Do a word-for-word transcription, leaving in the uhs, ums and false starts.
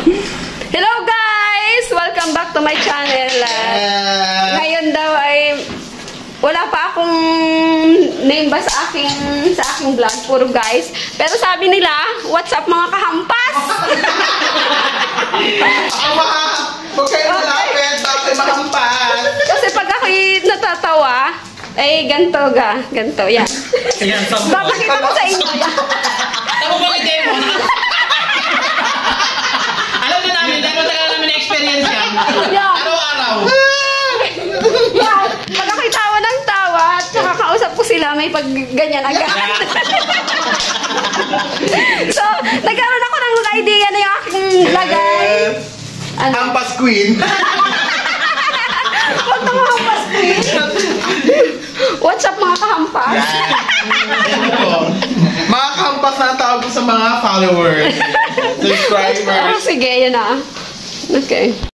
Hello guys! Welcome back to my channel. Uh, ngayon daw ay wala pa akong name ba sa aking sa aking vlog, puro guys. Pero sabi nila, what's up mga kahampas? Ama! Huwag kayo malapit, bakit mahampas? Kasi pag ako'y natatawa, ay ganto ga, ganto, yan. Papakita ko sa inyo. Tama ba yung demo? Alam na namin, dahil matagal namin na-experience yan. Araw-araw. Yan, pag ako'y tawa ng tawa, at saka kausap ko sila, may pag ganyan agad. So, nagkaroon ako ng idea na yung aking lagay. Ano? Hampas Queen. Huwag na mga hampas, please. What's up mga kahampas? Mga kahampas na tawag ko sa mga followers, subscribers. Oh, sige, yun na. Okay.